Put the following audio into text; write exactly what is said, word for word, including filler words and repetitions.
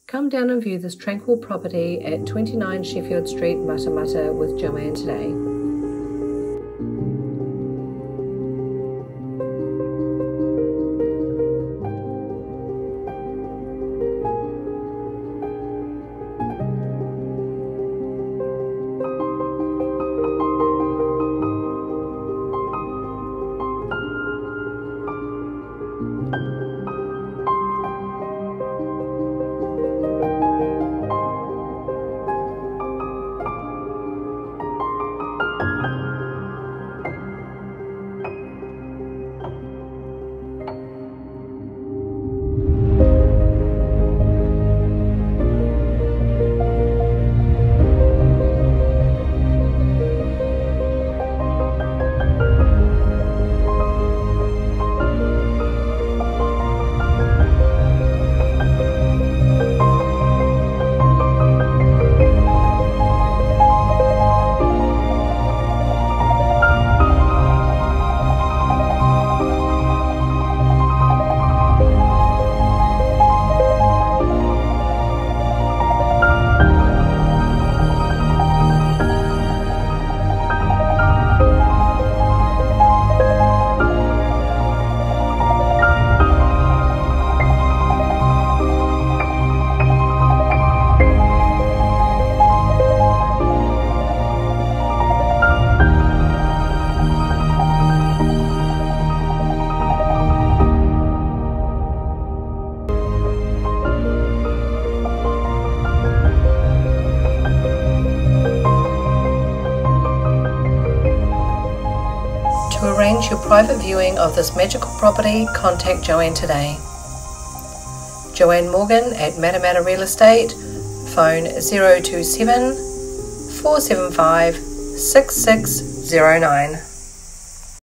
Come down and view this tranquil property at twenty-nine Sheffield Street, Matamata with Joanne today. To arrange your private viewing of this magical property, contact Joanne today. Joanne Morgan at Matamata Real Estate, phone zero two seven, four seven five, six six zero nine.